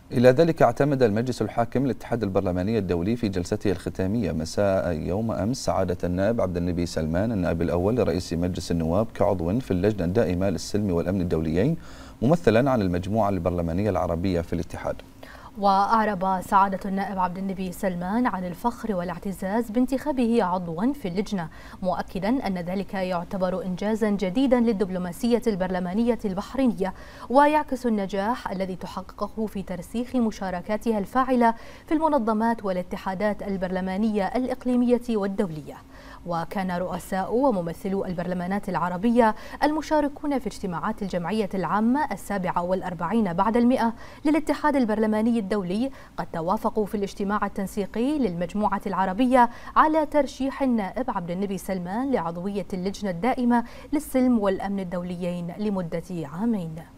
إلى ذلك اعتمد المجلس الحاكم للاتحاد البرلماني الدولي في جلسته الختامية مساء يوم أمس سعادة النائب عبد النبي سلمان النائب الأول لرئيس مجلس النواب كعضو في اللجنة الدائمة للسلم والأمن الدوليين ممثلا عن المجموعة البرلمانية العربية في الاتحاد. وأعرب سعادة النائب عبد النبي سلمان عن الفخر والاعتزاز بانتخابه عضوا في اللجنة، مؤكدا أن ذلك يعتبر إنجازا جديدا للدبلوماسية البرلمانية البحرينية، ويعكس النجاح الذي تحققه في ترسيخ مشاركاتها الفاعلة في المنظمات والاتحادات البرلمانية الإقليمية والدولية. وكان رؤساء وممثلو البرلمانات العربية المشاركون في اجتماعات الجمعية العامة 47 بعد 100 للاتحاد البرلماني الدولي قد توافقوا في الاجتماع التنسيقي للمجموعة العربية على ترشيح النائب عبد النبي سلمان لعضوية اللجنة الدائمة للسلم والأمن الدوليين لمدة عامين.